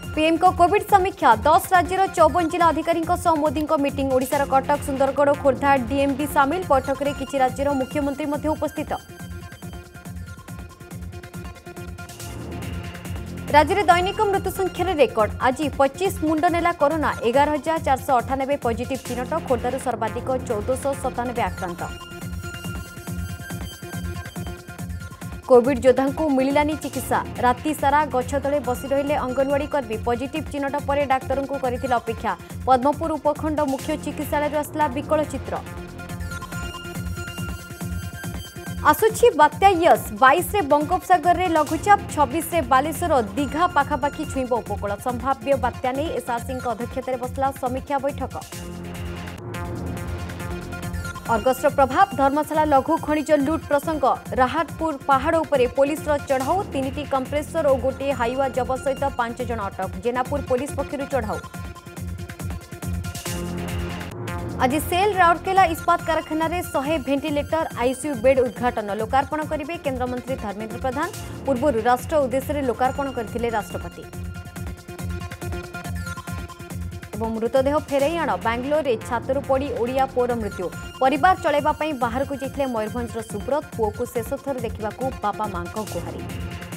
PM को Covid समीक्षा 10 राज्यर 54 जिला अधिकारी मोदी मीटिंग ओडिशार कटक सुंदरगढ़ और खोर्धा डीएमडी सामिल बैठक में किछि राज्यर मुख्यमंत्री मध्य उपस्थित। राज्य में दैनिक मृत्यु संख्यार रेकर्ड आज 25 मुंड नेला कोरोना 11,498 पॉजिटिव चिन्हट खोर्धार सर्वाधिक 1497 आक्रांत। कोविड योद्धा को मिलानी चिकित्सा राति सारा गछ तले बसी रहिले अंगनवाड़ी कर्मी पॉजिटिव चिन्हट पर डाक्तर को करथिला अपेक्षा पद्मपुर उपखंड मुख्य चिकित्सालय आसला विकल चित्र। आसुछि बात्या यस 22 रे बंगोपसागर रे लघुचाप 26 रे बालेश्वर दीघा पाखापाखी छुईब उपकूल संभाव्य बात्या नहीं एसआरसी अध्यक्षतार बसला समीक्षा बैठक। अर्गस्र प्रभाव धर्मशाला लघु खनिज लुट प्रसंग राहतपुर पहाड़ उपरे पुलिस चढ़ाऊ 3टी कंप्रेसर और गोटे हाइवा जबत सहित 5 जन अटक जेनापुर पुलिस पक्षर चढ़ाऊ। आज सेल राउरकेला इस्पात कारखाना रे 100 भेंटिलेटर आईसीयू बेड उद्घाटन लोकार्पण करेंगे केन्द्रमंत्री धर्मेन्द्र प्रधान पूर्व राष्ट्र उद्देश्य लोकार्पण करथिले राष्ट्रपति। मृतदेह फेरई आण बांग्लोर रे छातरू पड़ी ओडिया पुअर मृत्यु परिवार चलैबा पई बाहर को जाइथिले मयूरभंजर सुब्रत पुओ को शेष थर देखिबाकू बापा मां को गुहारी।